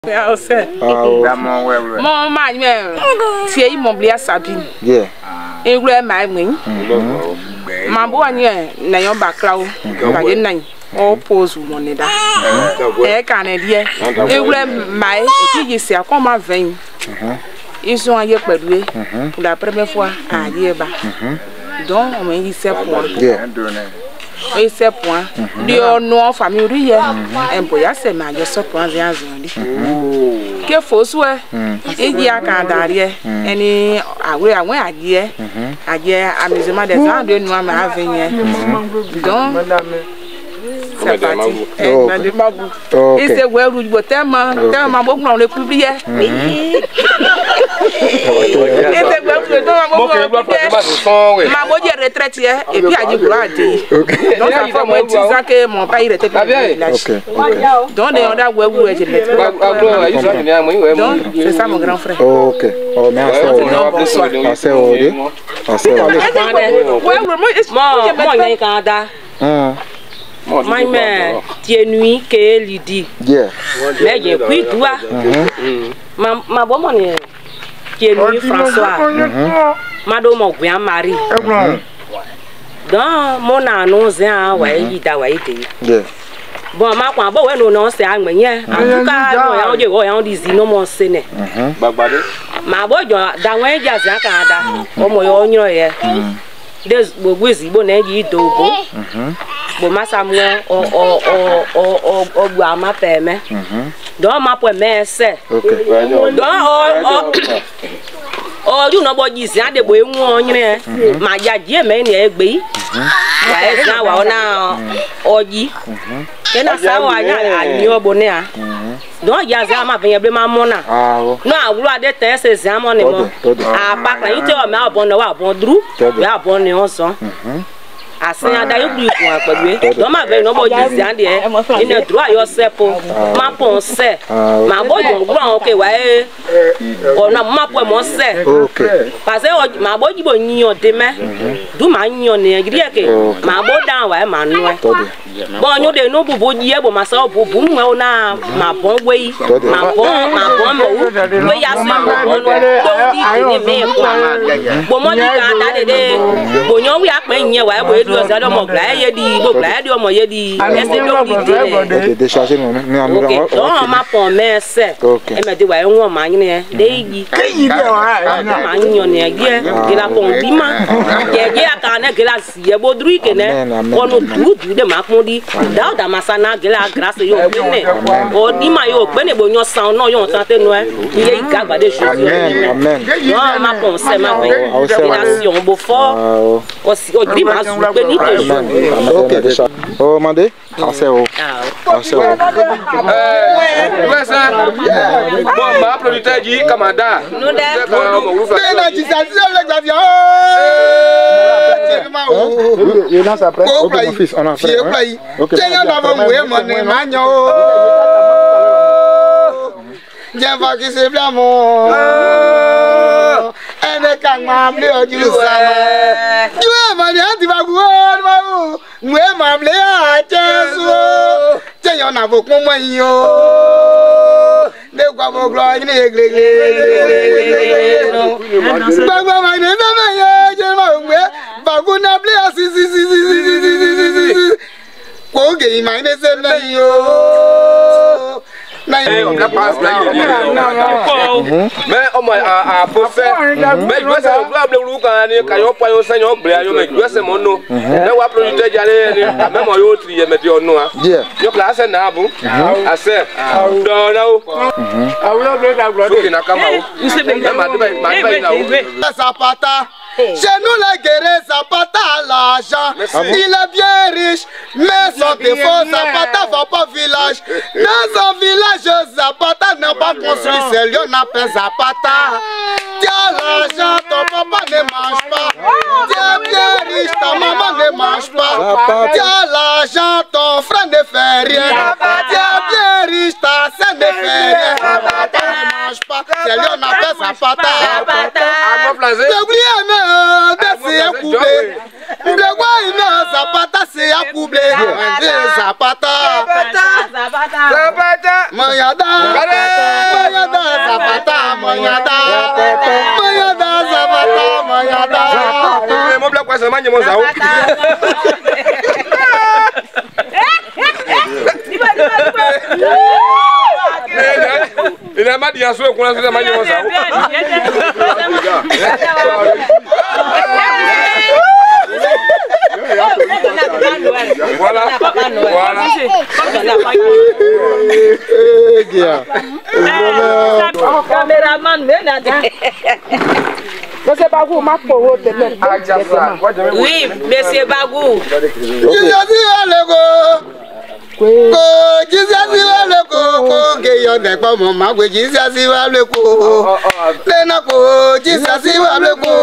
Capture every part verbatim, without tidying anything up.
Yeah, sir. Mon man, see, mon blia sabine. Yeah. In where my wing. My boy, na your background, by the nine. All pose one da. Eh, Canadian. In where my, you say, I come my vein. Ils sont allés perdre pour la première fois à Yéba. Donc, on m'a dit sept points. Et sept points. Dio non famille, un boya c'est ma je sept points et un zone. Que faut soit, il y a qu'un derrière, et à oui à moi à dire, à dire amusement des gens de nous à venir. Donc, c'est parti. Et c'est ouais où il tellement, tellement beaucoup on le publie. Et c'est ouais où tellement beaucoup. Ma bonne retraite et puis à du bois. Donc ça fait moins dix ans que mon père il était village. Donc on a ouais où je l'ai. Donc c'est ça mon grand frère. Ok. Oh merci. Merci Odé. Merci Odé. Ouais moi moi moi il y a Canada. My man, tiens nuit que Lydie. Yeah. Mais j'ai pris toi. Ma ma bonne est tiens nuit François. Madame au bien Marie. Dans mon annonce hein, ouais, il t'a ouais été. Yeah. Bon, ma quoi bon ouais non non c'est agmenye. En tout cas, non y a on y on dit non mon séné. Babade. Ma bo dans ouais jazz en Canada. O mo yo nyo ye. Des bogwezi bo na gi dogo. Bon ma samuel o o o o o gba ma peme don ma po me se don o o you no bo ji si ade bo enwu onyin ma ja die me ni egbe wa e san wa ona oji ke na sa wa nya ani obo ne a don ya za ma fen ebe ma mo na no awuru ade ten se se amo ni mo a pa kan ite o me abon na wa abon dru we abon ni osan Assez à d'ailleurs plus pour un peu. Donc ma belle non bon dis en dire. Il ne droit yourself ma pensée. Ma bonne bon grand OK ouais. On a ma pour mon c'est. OK. Parce que ma bonne bon nyon demain. D'où ma nyon ne dire que ma bonne dans ouais ma noix. Bon nous de nous pour dire bon ma ça pour pour moi on a ma bon oui. Ma bon ma bon mo. Oui ya c'est bon donc il est bien quoi. Bon moi dit quand de bon nyon oui a pe nyen ouais Dieu ça doit m'oblayer y a dit m'oblayer Dieu moi y a dit est-ce que OK décharger nous mais on OK donc ma promesse et me dit ouais on ma ni deigi ma ni on y il a bon bima y a kana glace y a bodru que ne on tout tout de ma ko di da da masana gela grâce yo bene o di ma yo bene bo nyo san no yo santé no y a igba de choses amen non ma promesse ma relation beau fort aussi o di ma OK déjà. Oh mandé. Assez haut. Assez haut. Eh, ouais ça. Bon, ma producteur dit Canada. Nous d'accord. C'est la distanciation les avions. Il est là après. OK mon fils, on a fait. OK. Tiens là va mourir mon magno. Viens voir qui c'est blanc. Ene kan mamle oju sama juwe mani anti baguo ma mwe mamle a Jesu teyo na bo kun mo yin o de gwa mo glo ni eglele gbagba ma ni be me ye je ma mwe bagu na ble si si si si ko ge ma ni se na yo mais on m'a à faire mais je sais que le quand ni ka yo point cinq yo ble yo mais je sais mon nom mais wa producteur jale ni même yo tri mais dio no yo classe na bu assez do na o ah oui on doit gloire na kama o c'est ma de ma de na Zapata chez nous les guerriers Zapata a l'argent il est bien riche mais son défaut Zapata va pas village dans son village Zapata n'a pas construit ses lieux n'a pas Zapata tiens l'argent ton papa ne mange pas tiens bien riche ta maman ne mange pas tiens l'argent ton frère ne fait rien tiens bien riche ta sœur ne fait rien Zapata ne mange pas ses lieux n'a pas Zapata n'oubliez mais c'est un couple le roi il Zapata c'est un couple Zapata Zapata Zapata Mayada mayada mayada zapata mayada mo bla kwa sama nyemo zawo ina ma dia so e kuna so sama nyemo zawo Voilà. Voilà. Caméraman, Monsieur Bagou, ma pour oui, monsieur Bagou. Ko Jesus wa le ko ko ke yo de pa mo ma ko Jesus wa le ko le na ko Jesus wa le ko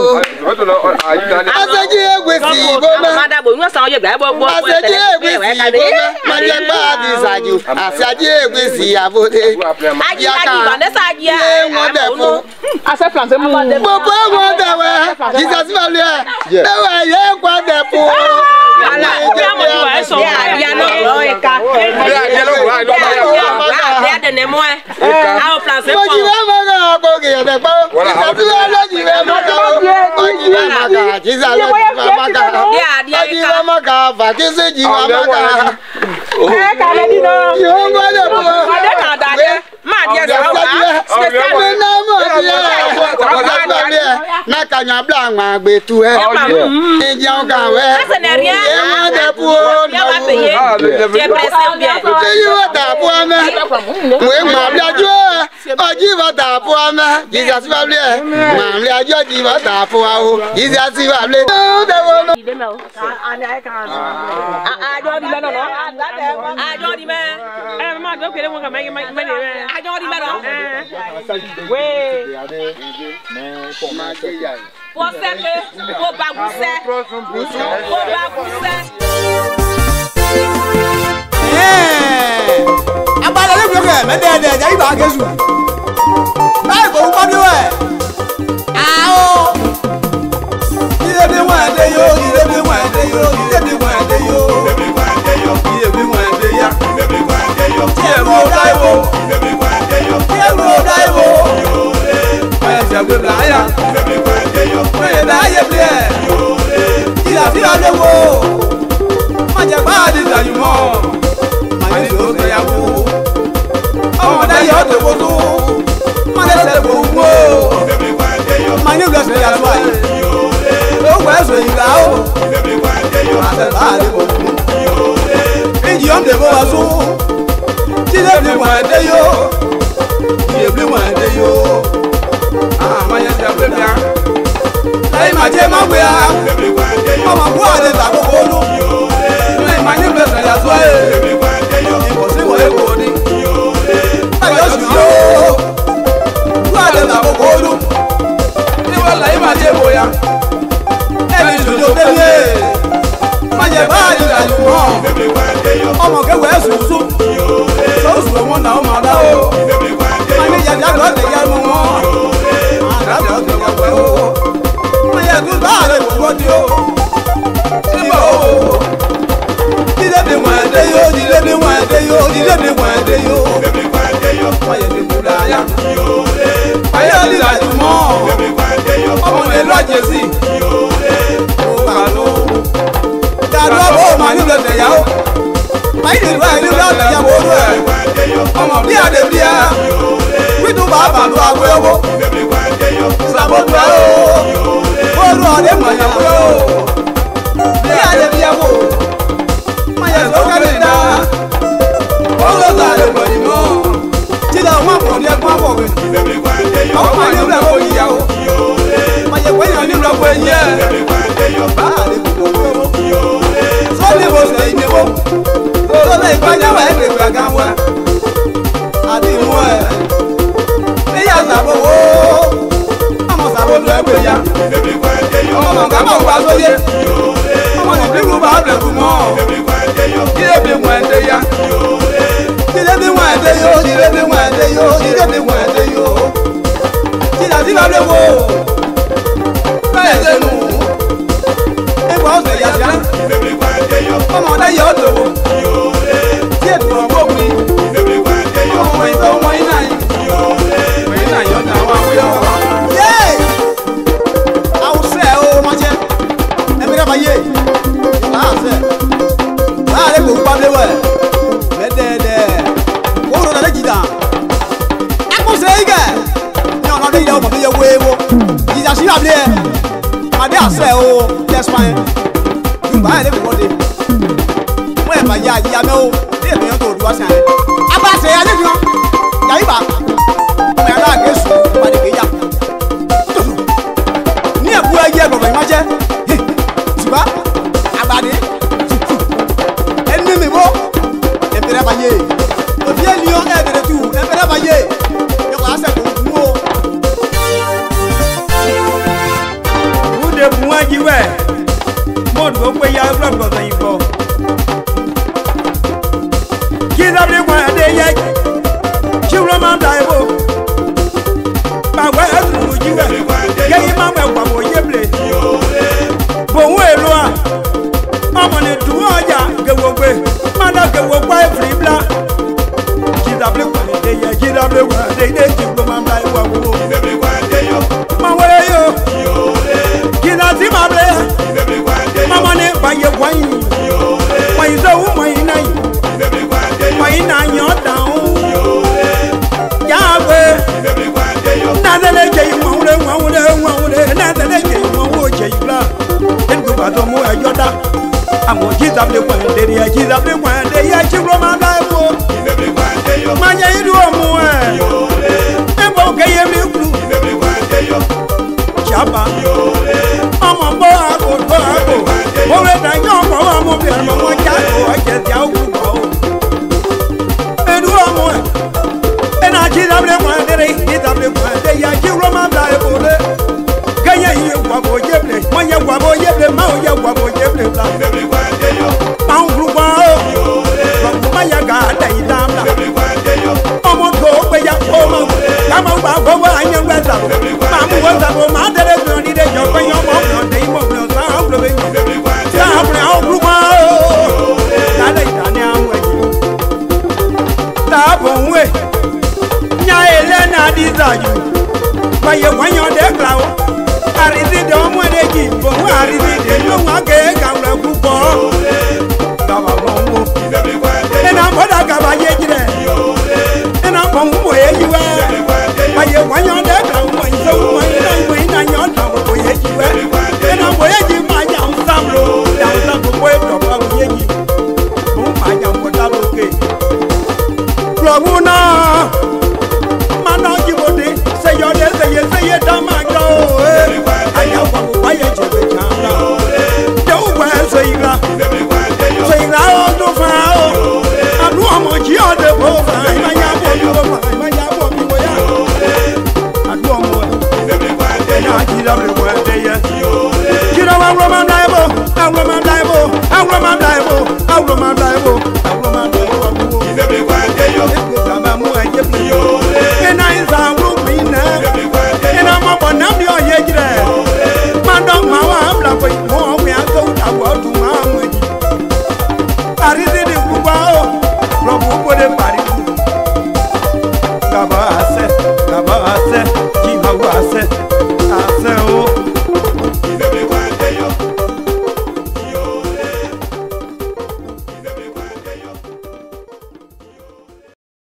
asaji egwe si bo ma mada bo nwa san ye gba bo bo asaji egwe si bo ma je pa di saju asaji egwe si abode aji aji ba ne saji a mo de ko asa français mo bo bo mo de we Jesus wa le e wa ye kwa de po ala ya mo ni wa so ya no eka ya no wa no ya ya de ne mo e a o français mo ji wa ma ga ko ke de po Jesus wa le ji we ma ga o ji wa ma ga Jesus wa ma ga dia dia ji wa ma ga va ke se ji wa ma ga e ka le di no yo mo de po ma de ka da de ma dia sa o me na mo dia na ka nya bla nwa gbe tu e e ji o ka we e mo de po ya va payer tu es pressé ou bien e ji wa da po me we ma bla jo o ji wa da po me Jesus wa bla ma bla jo ji wa da po o Jesus wa bla de wo no a a jo di me no no a jo di me e ma do kere mo ka me me me a jo di me no we pour ça que pour bagousser pour bagousser eh abala le bloque me de de ja iba kesu ai bo pa bi we ah o ile bi wa de yo ile bi wa de yo ile bi wa de yo ile bi wa de yo ile bi wa de ya ile bi wa de yo tie mo dai wo ile bi wa de yo tie mo dai wo yo le pa se gbe la ya ile bi wa de yo pa da ye ble yo le ila fi ade wo ma je ba di da yu mo ma ni so se ya wo o da yo de wo do ma le se wo wo ile bi wa de yo ma ni lo se ya so ai yo le o wa so ila o ile bi wa de yo ma se ba de wo yo le iji on de bo wa so ti le bi wa de yo ye bi wa de yo ah ma ya se be bia lai ma je ma gbe a o ma bu ade ta ko lu lai ma ni be se ya so e ko si wo e ko ni ayo su yo bu ade ta ko lu ni wa lai ma je bo ya e ni su jo de ye ma je ba ni la ju mo o mo ke we su su so su mo na o ma da o ma ni ya ja do de ya mo mo ada do de ya we o ya tu ba le wo di o ibo ile bi wa de yo ile bi wa de yo ile bi wa de yo ile bi wa de yo ma ye bi la ya yo le ayo li la ju mo ile bi wa de yo o mo le lo jesi yo le o ba lo da do bo ma ni lo de ya o ma ni lo ni lo de ya wo lo o mo bi ade bi a wi tu ba ba lo agwe wo ile bi wa de yo sa bo do o Olu ade mo ya wo bi ade bi awo ma ya so ka le da olu ta le mo ni mo ti da wa mo ni e pa bo we o ma ni bla wo ya o ma ye we ya ni bla wo ye ba le ko wo so le wo se ni wo so le pa ja wa e gba ga wa adi mo e ni ya sa bo wo amo sa bo le gbe ya ọmọ nǹkan mọ̀ wá sóyè ọmọ ní bíbú bá bẹ̀rẹ̀ fún mọ́ kílé bí wọ́n ẹ̀dẹ́ yá kílé bí wọ́n ẹ̀dẹ́ yó kílé bí wọ́n ẹ̀dẹ́ yó kílé bí wọ́n ẹ̀dẹ́ yó kílé àti bá léwo bẹ́ẹ̀ sẹ́nu ẹ̀kọ́ ọ̀sẹ̀ yàtá ọmọ ọ̀dẹ́ yẹ ọ̀dọ̀ wo tí ètò ọ̀gbọ́n mi ọmọ ìfẹ́ ọmọ iná yìí ọmọ iná yìí ọ̀dà wa. de ya o mo de wewo Jesus si able ade ase o that's fine you buy le body mo e ma ya ya me o de me to du asan aba se ya ni kan ya iba mo ya la Jesu pa de ke ya ni e bu aye gbogbo ma je tiba abade eni mi bo e bere ba ye o bi eli o e bere tu e bere ba ye e ko ase ko mu o u de bu aji we mo do pe ya blood go tan ibo ki da bi kwa de ye ki ro ma da ibo ba wa azu ji we ye yi ma we kwa mo ye ble bo wo elo a ọmọ ni tu ọjà gewogbe mada gewogba free bla jidable kwa de ye jidable kwa de de jigbo ma bla iwa wo jidable kwa de yo ma wele yo yo le jidati ma ble jidable kwa de yo mama ni ba ye kwa yin yo le kwa yin so wo mo yin na yin jidable kwa de yo kwa yin na yan down yo le ya gbe jidable kwa de yo na de le je mo le mo le mo le na de le je mo wo je bla en go ba to mo ayoda amo jidable kwa de ya jidable kwa de ya jigbo ma bla wo jidable kwa de yo ma ye idu omu e yo le e bo ke ye mi kru jidable kwa de yo chapa yo le omo bo ago bo ago mo le da yo mo wa mo bi mo mo ja o je ti a ku ko edu omu e e na jidable kwa de jidable kwa de ya jigbo ma bla wo le ke ye ye kwa bo je ble mo ye kwa bo ye ble ma o ye kwa bo je ble bla jidable kwa de yo ma un gru kwa yo le ma ya ga da idam la jidable kwa de yo omo go pe ya o mo ka mo gba go wa yan gba ta ma mu wo ta mo ma de de ni de jo pe yan mo mo de mo mo sa o lo be jidable kwa de yo sa bre o gru kwa da da ida ni an we ta bo we nya ele na di za ju pa ye wa yan de kla o arizi de o mo de ji bo wa arizi de yo wa ge ka ra ku ko ba ba